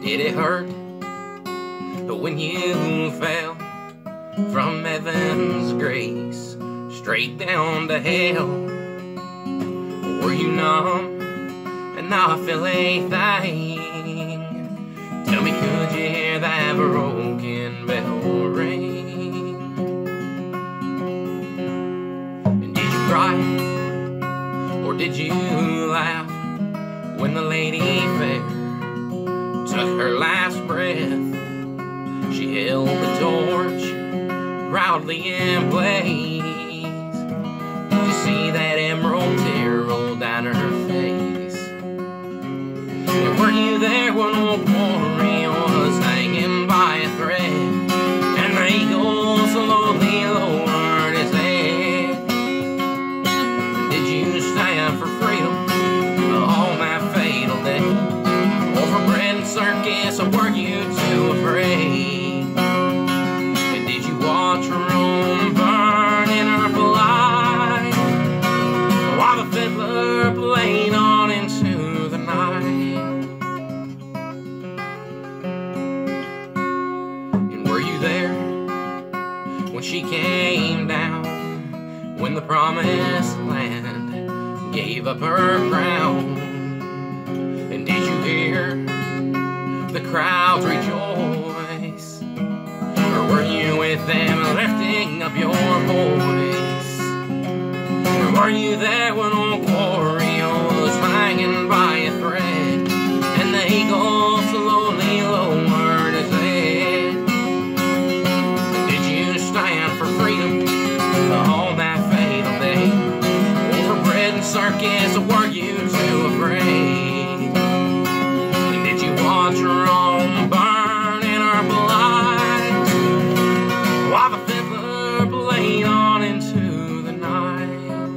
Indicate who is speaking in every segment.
Speaker 1: Did it hurt when you fell from heaven's grace straight down to hell? Were you numb and not feel a thing? Tell me, could you hear that broken bell ring? And did you cry or did you laugh when the lady fair took her last breath? She held the torch proudly in place. Did you see that emerald tear roll down her face? And were you there when old Glory was hanging by a thread, and the eagle slowly lowered his head? Did you stand for freedom on that fatal day? Or for bread and circus, or were you too afraid? Watch Rome burn in her blood while the fiddler played on into the night. And were you there when she came down, when the promised land gave up her crown? And did you hear the crowds rejoice? Or were you with them lifting up your voice? Or were you there when old Glory was hanging by a thread, and the eagle slowly lowered his head? Did you stand for freedom on that fatal day? Or for bread and circus, or were you too afraid? And did you watch Rome burn in her blood while the fiddler played on into the night?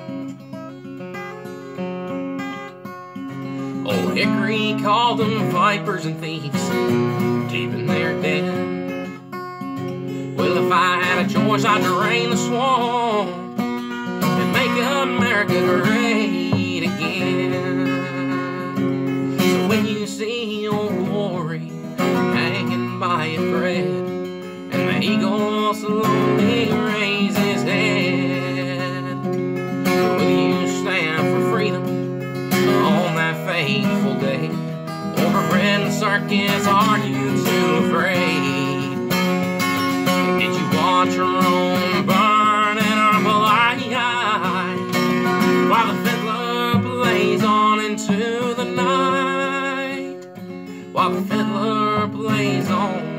Speaker 1: Old Hickory called them vipers and thieves deep in their den. Well, if I had a choice, I'd drain the swamp and make America great again. So when you see old Glory hanging by a thread, and the eagle slowly raise his head, will you stand for freedom on that fateful day? Or for bread and circus, are you too afraid? Did you watch Rome burn in her blind eye while the fiddler plays on into the night? While the fiddler plays on